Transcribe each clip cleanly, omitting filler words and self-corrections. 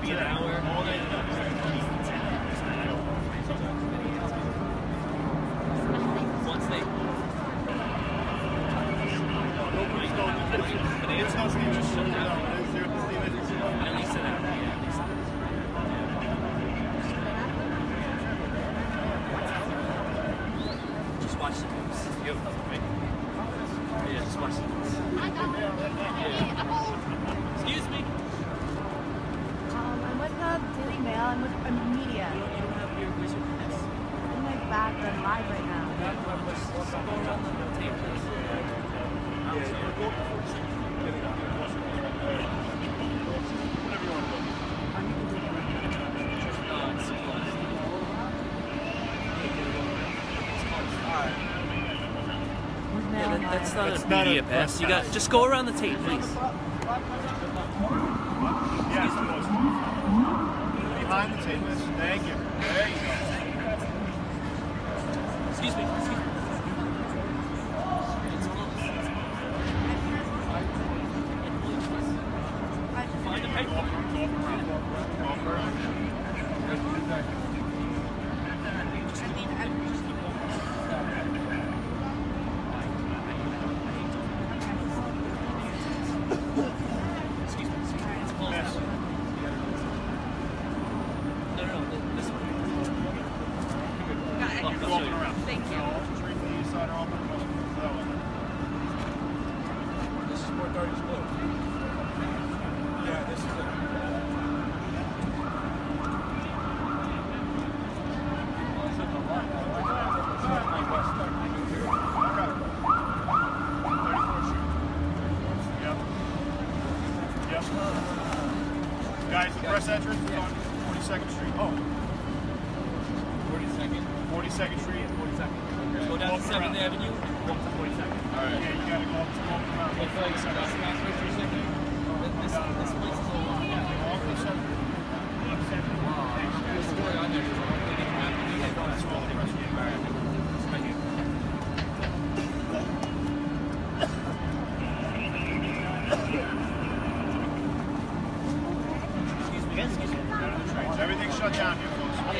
an hour. All day. Once they. It's not going to just shut down. At least an hour. Yeah, at least an hour. Just watch the news. Yeah, just watch the news. Excuse me. I'm with the Daily Mail. I'm with media. You don't have your wizard pass? I'm like back. I'm live right now. Let's go around the tape, please. Whatever you want to do. That's not a media pass. You got just go around the tape, please. Yes, behind the tape. Thank you. There you go. Excuse me. Excuse me. Find the paper. Guys, the press entrance is on 42nd Street. Oh. 42nd. 42nd Street and 42nd. Go down to 7th Avenue and walk to 42nd. Alright. Yeah, you gotta go up to walk around. This place is a lot. Walk to 7th. Everything's shut down here, folks. Well,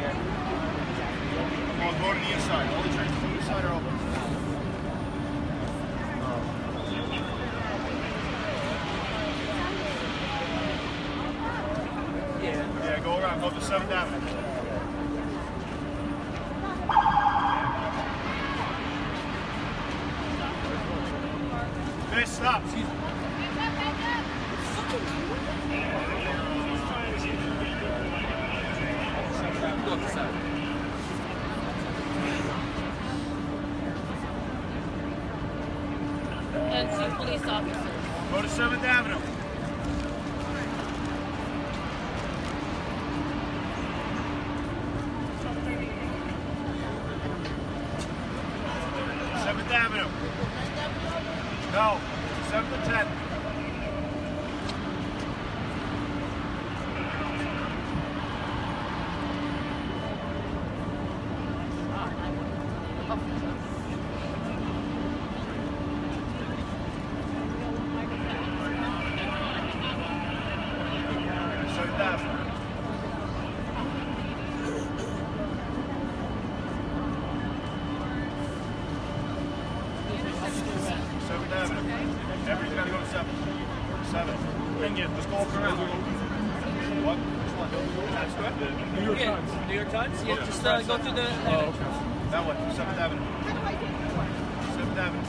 go to the inside. All the trains from the inside are open. Yeah, go around. Go to 7th Avenue. Finish, stop. Excuse me. Go up the side. And two police officers. Go to 7th Avenue. Avenue. No, 7th and 10th. Everybody's got to go to 7. 7. Let's go up around. What? Which one? That's good. New York Times. New York Times? Yeah, just go through the... Oh, okay. That way, 7th Avenue. 7th Avenue.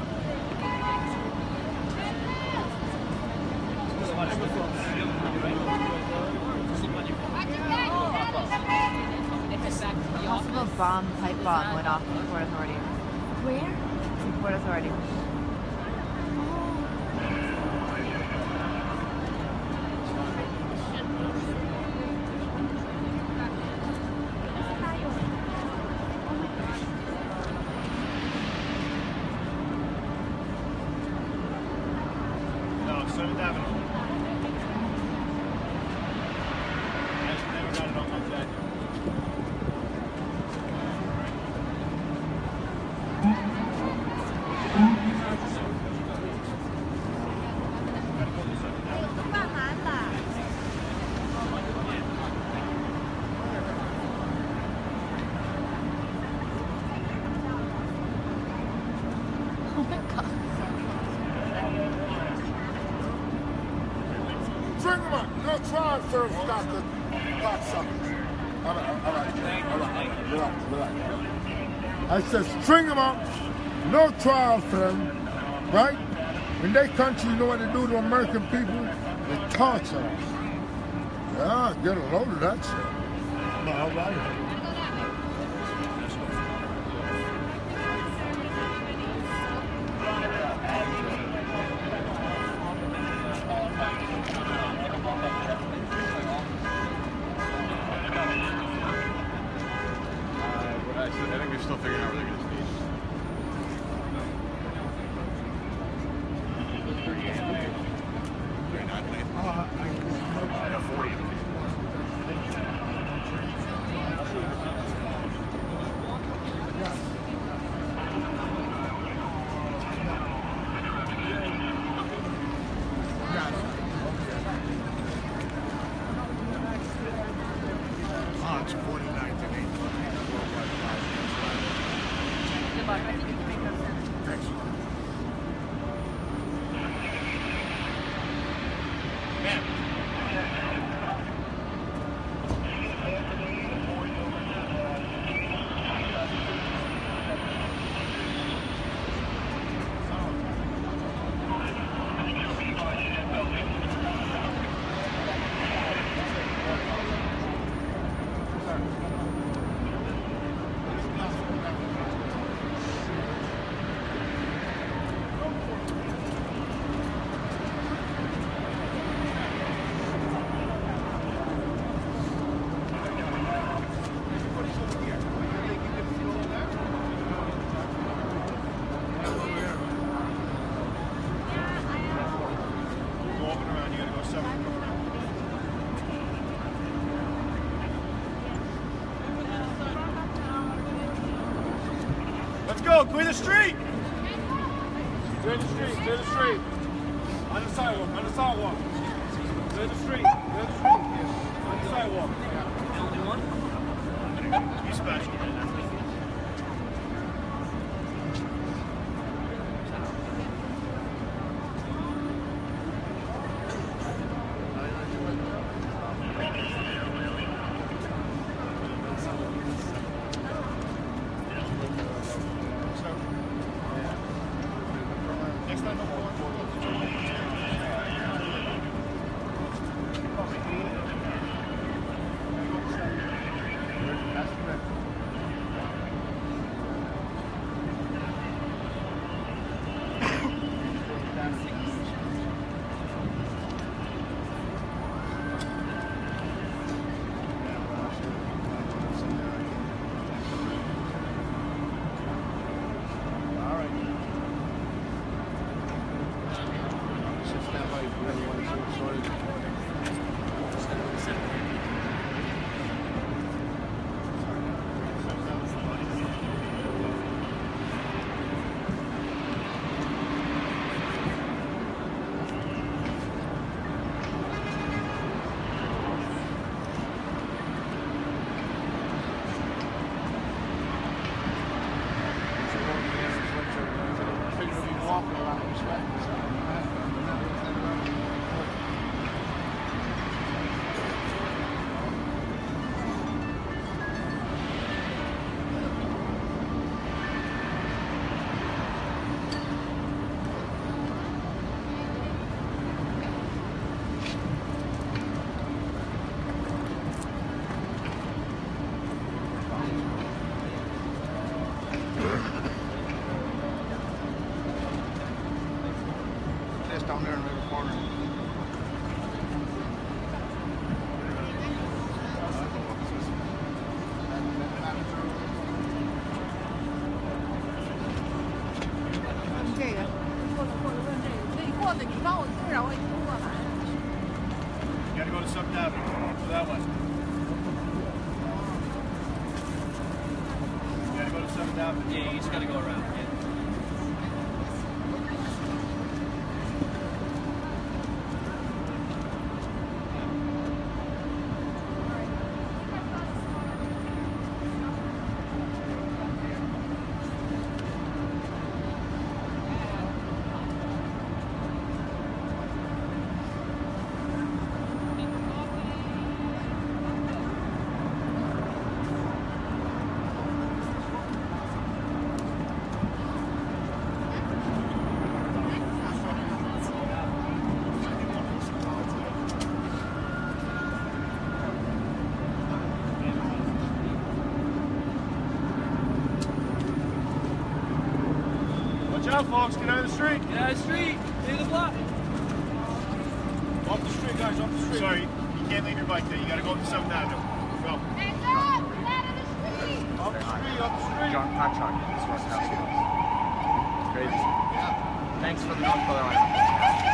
Possible bomb, pipe bomb went off in Port Authority. Where? In Port Authority. No, 7th Avenue. Never got it on my jacket. trial firm stop the cocksuckers. All right. Relax. I said string them up, no trial firm, right? In their country, you know what they do to American people? They torture us. Yeah, get a load of that shit. No, all right. I think they're still figuring out where they're going to stage. It's 49 to 8. I think you can make that sense. Thanks. Let's go, clear the street! Clear the street, clear the street. On the sidewalk, on the sidewalk. Clear the street, clear the street. On the sidewalk. The only one? Be special. Down there in the corner. You gotta go to 7th Avenue. So that way. You gotta go to 7th Avenue. Yeah, you just gotta go around. Yeah. out, folks. Get out of the street. Get out of the street. Leave the block. Off the street, guys. Off the street. Sorry, you can't leave your bike there. You got to go up to 7th Avenue. Go. Off the street. Off the street. John, not John. This was house. Crazy. Thanks for the North Carolina.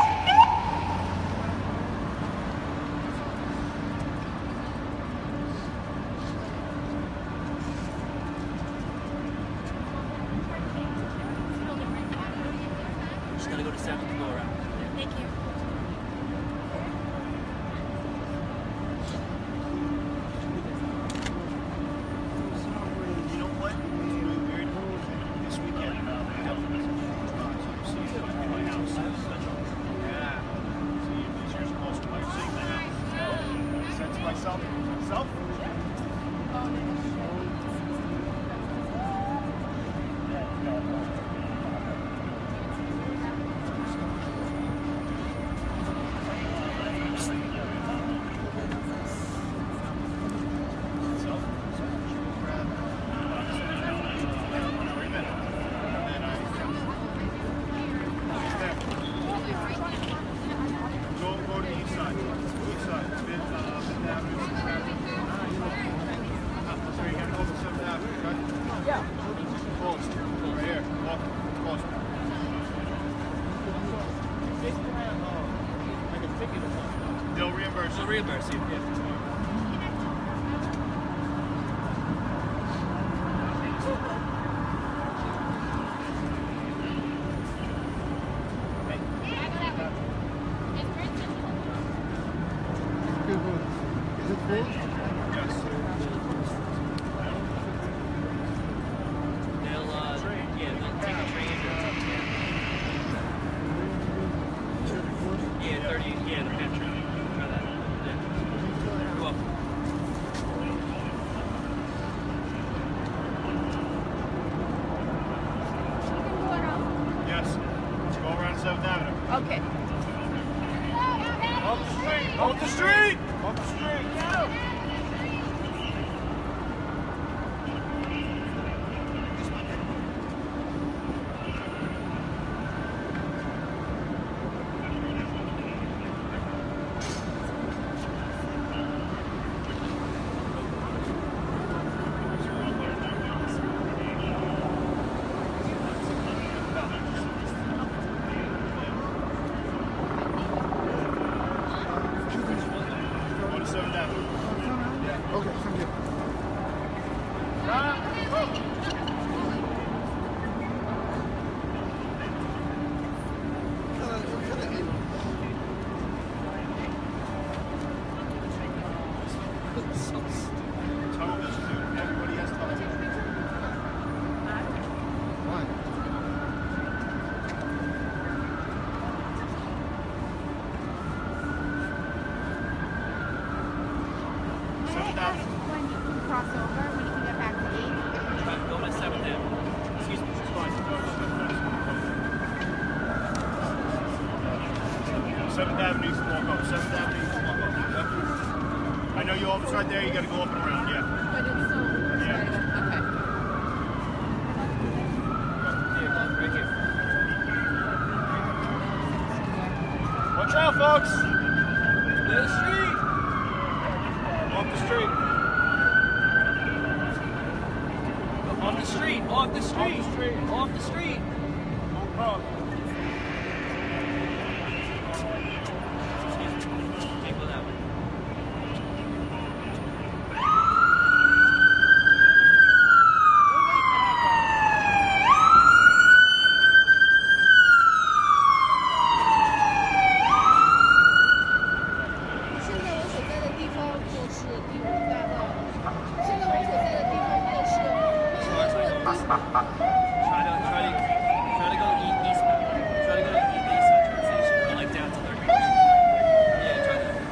Just got to go to 7th to go around. Thank you. You know what? It's really weird. This weekend, my house. Yeah. See, these years close to my seeing my house. Said to myself, go to the east side. East side. Fifth Avenue. So you gotta go to 7th Avenue, right? Yeah. Close. Right here. Walk. Close. They'll reimburse. They'll reimburse you. Yeah. Is it full? Yes. They'll take a train. Yeah, 30. Yeah, the pantry. Try that. Yeah. You're welcome. Yes. Go around 7th Avenue. Okay. Off the street. Off the street. Off the street. Go to 7th Avenue. Okay, thank you. Tunnel vision, dude. Everybody has tunnel vision. Why? When you cross over, when you can get back to 8. Try to go to 7th Avenue. Excuse me. It's fine. 7th Avenue needs to walk up. 7th Avenue needs to walk up. Yep. I know you almost right there. You got to go up and around. Yeah. But it's still Yeah. okay. Yeah, right here. Watch out, folks. Clear the street. Off the street. Off the street. Off the street. Off the street. No problem. Can't go that way. Try to go eastbound. Try to go to the east side train station, like down to 3rd. Yeah, try that.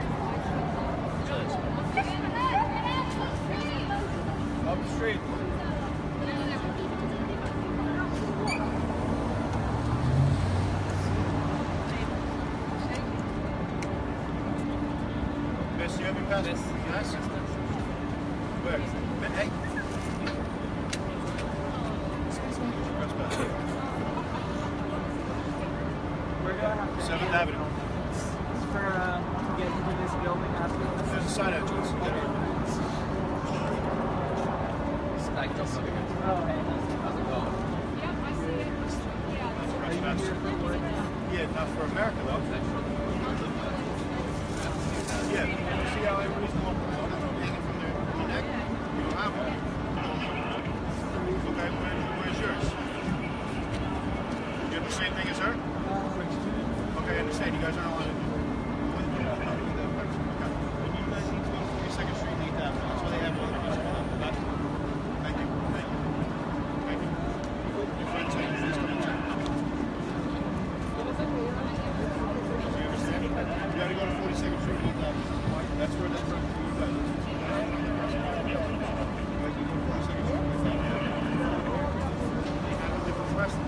Up the street. Miss, you have your passport? Yes. Where? Hey. We're going to 7th Avenue. for to get into this building after this. There's a side entrance. Oh, hey. How's it going? Are you here for work? Yeah, not for America though. Yeah, you see how everybody's going hanging from their neck? You don't have one. Okay, where's yours? You have the same thing as her? Okay, I understand. You guys aren't allowed to do it. Okay. You guys need to go to 42nd Street and 8th Avenue. That's where they have all the people. Thank you. Thank you. Thank you. Your friend's saying he's coming too. You gotta go to 42nd Street and 8th Avenue. That's where that's right for you guys. Like you go to 42nd Street and 8th Avenue. They have a different restaurant.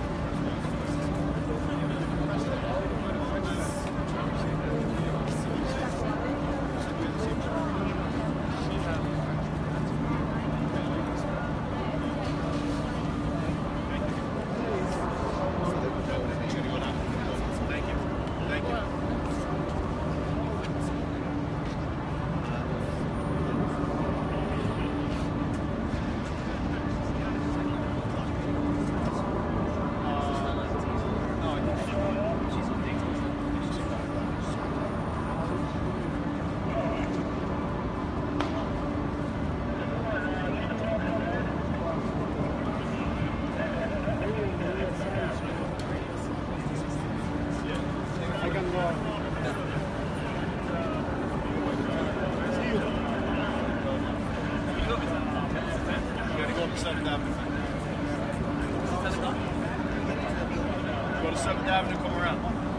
Go to 7th Avenue, come around.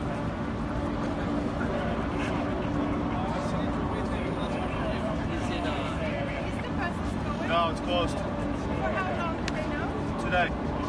No, it's closed. For how long do they know? Today.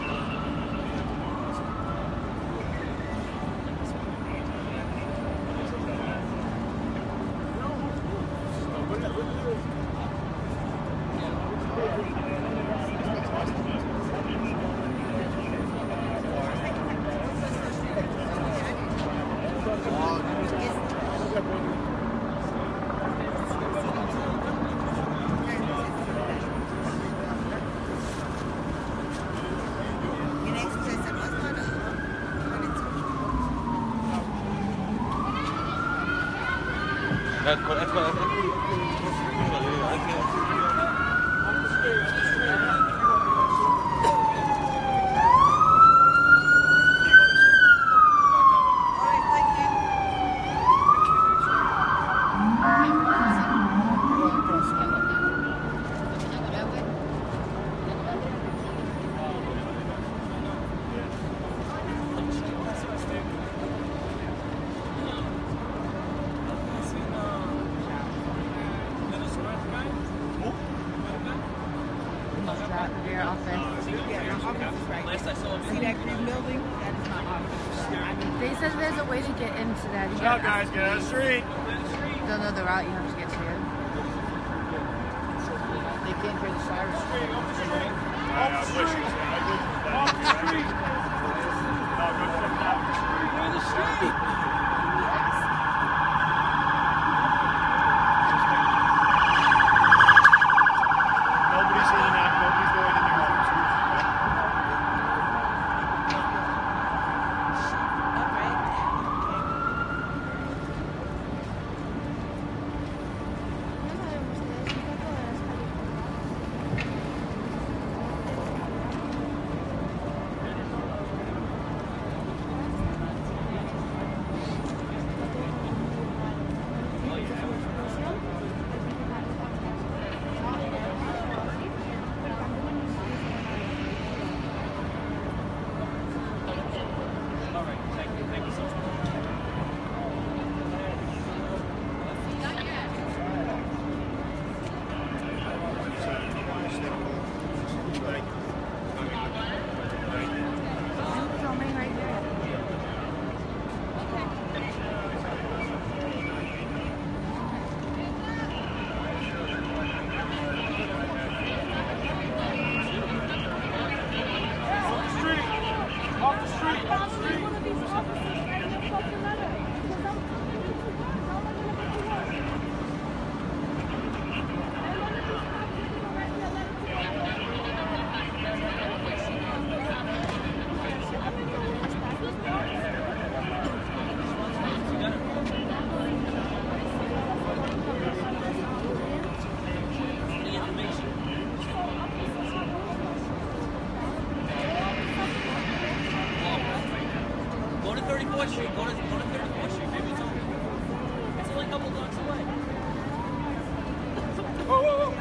They said there's a way to get into that. Good job, guys. Get on the street. Don't know the route you have to get to it. They can't hear the sirens. Off the street. Off the street. No, go to 7th Avenue. Where the street? Nobody's in and out. Nobody's going in their office. couple blocks away. Whoa, whoa, whoa.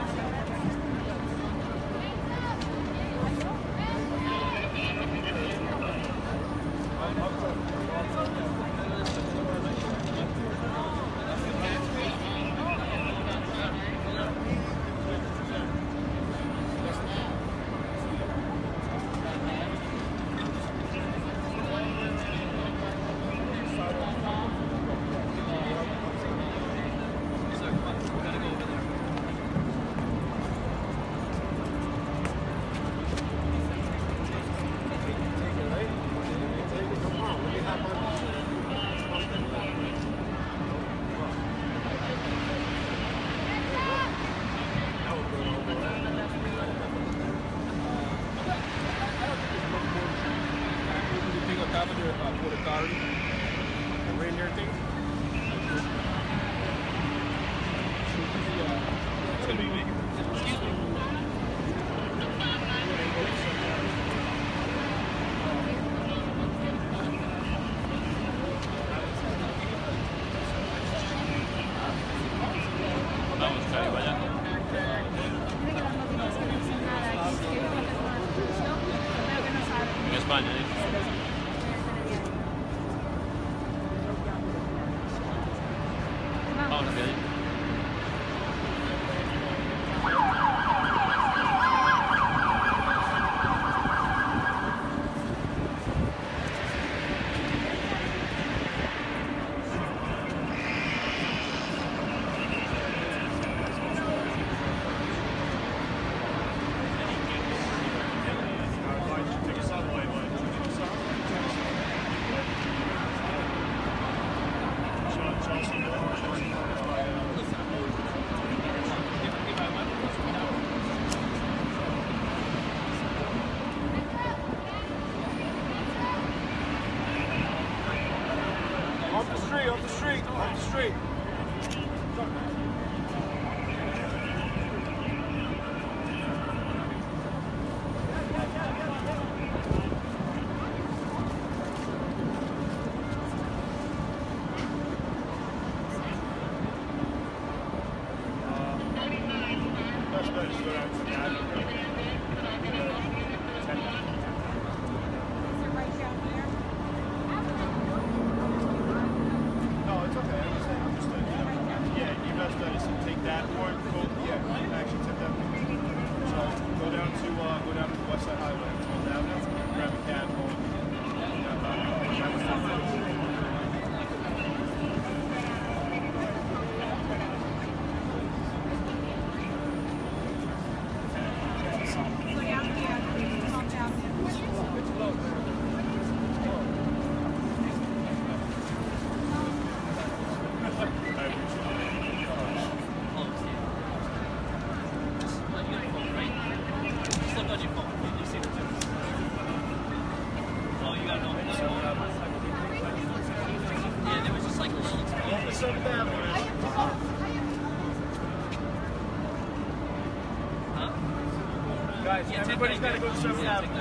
Guys, everybody's got to go to 7th Avenue.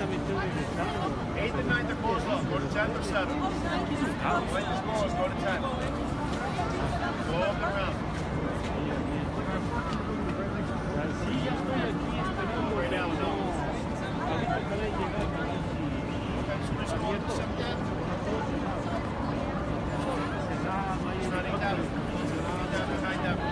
8th and 9th are closed off. Go to 10th or 7th. When the scores, go to 10th. Go up and around. Right now, no. Okay, so just go to 7th Avenue. It's not 8th Avenue. 8th Avenue, 9th Avenue.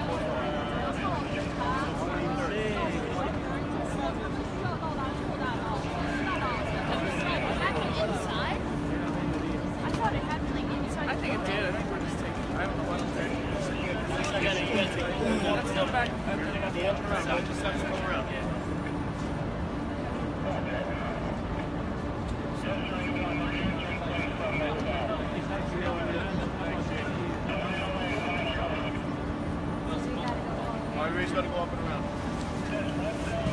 Everybody's got to go up and around.